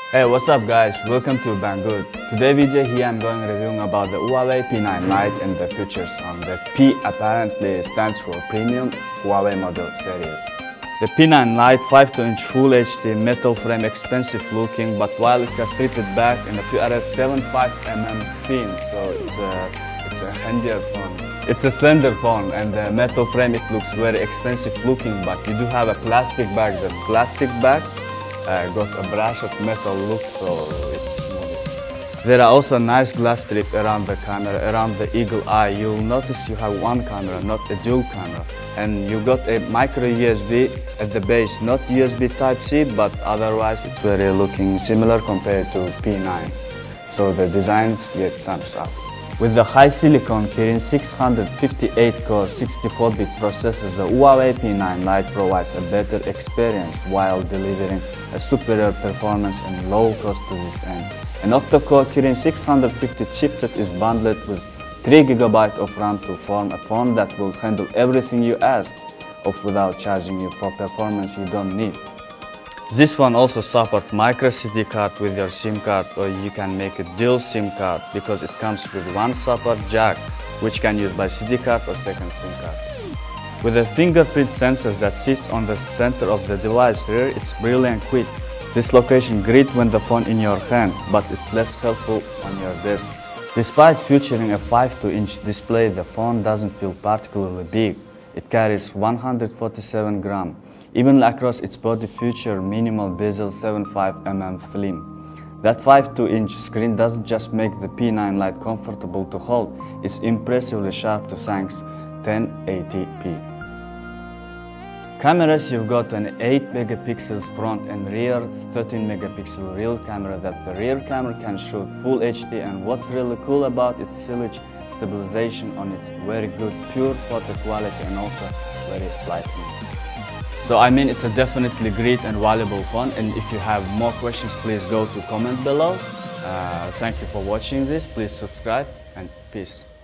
Hey, what's up guys? Welcome to Banggood. Today video here I'm going reviewing about the HUAWEI P9 Lite and the features on the P apparently stands for Premium HUAWEI model series. The P9 Lite 5.2-inch Full HD metal frame, expensive looking, but while it has stripped back in a few areas 7.5mm thin, so it's a handier phone. It's a slender phone, and the metal frame, it looks very expensive looking, but you do have a plastic bag. The plastic bag got a brush of metal look, so it's smooth. There are also nice glass strip around the camera, around the eagle eye. You'll notice you have one camera, not a dual camera. And you got a micro USB at the base, not USB Type-C, but otherwise it's very looking similar compared to P9. So the designs get thumbs up. With the high silicon Kirin 658-core 64-bit processor, the HUAWEI P9 Lite provides a better experience while delivering a superior performance and low cost to this end. An octa-core Kirin 650 chipset is bundled with 3 GB of RAM to form a phone that will handle everything you ask of without charging you for performance you don't need. This one also supports micro SD card with your SIM card, or you can make a dual SIM card because it comes with one support jack which can use by SD card or second SIM card. With a fingerprint sensor that sits on the center of the device rear, it's brilliant quick. This location great when the phone in your hand, but it's less helpful on your desk. Despite featuring a 5.2-inch display, the phone doesn't feel particularly big. It carries 147 grams. Even across its body feature minimal bezel 7.5mm slim. That 5.2-inch screen doesn't just make the P9 Lite comfortable to hold, it's impressively sharp to thanks 1080p. Cameras, you've got an 8 megapixels front and rear, 13 megapixel rear camera that the rear camera can shoot Full HD, and what's really cool about its silhouette stabilization on its very good pure photo quality and also very lightweight. So I mean, it's a definitely great and valuable phone, and if you have more questions, please go to comment below. Thank you for watching this, please subscribe and peace.